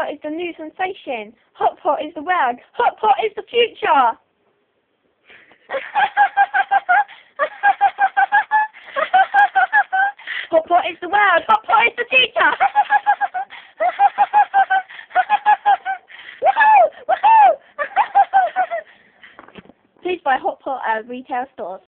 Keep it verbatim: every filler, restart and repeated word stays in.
pot is the new sensation. Hot pot is the word. Hot pot is the future. Hot pot is the word. Hot pot is the teacher. Woohoo! Woohoo! Please buy hot pot at retail stores.